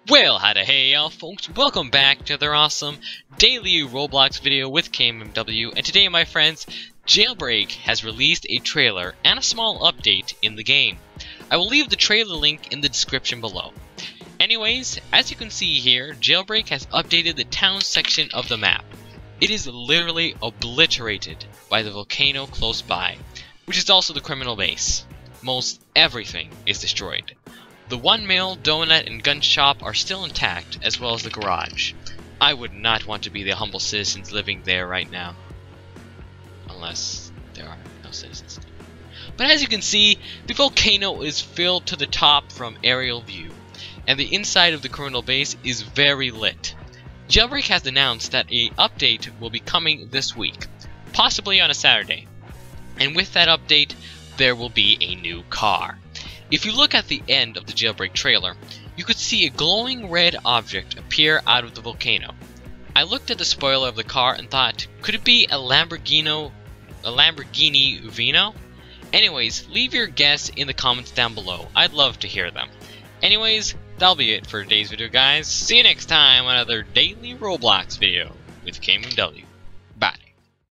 Well, howdy hey y'all folks, welcome back to another awesome daily Roblox video with KMW, and today my friends, Jailbreak has released a trailer and a small update in the game. I will leave the trailer link in the description below. Anyways, as you can see here, Jailbreak has updated the town section of the map. It is literally obliterated by the volcano close by, which is also the criminal base. Most everything is destroyed. The one mill, donut, and gun shop are still intact, as well as the garage. I would not want to be the humble citizens living there right now. Unless there are no citizens. But as you can see, the volcano is filled to the top from aerial view, and the inside of the criminal base is very lit. Jailbreak has announced that an update will be coming this week, possibly on a Saturday. And with that update, there will be a new car. If you look at the end of the Jailbreak trailer, you could see a glowing red object appear out of the volcano. I looked at the spoiler of the car and thought, could it be a Lamborghini Vino? Anyways, leave your guess in the comments down below. I'd love to hear them. Anyways, that'll be it for today's video, guys. See you next time on another daily Roblox video with KMW.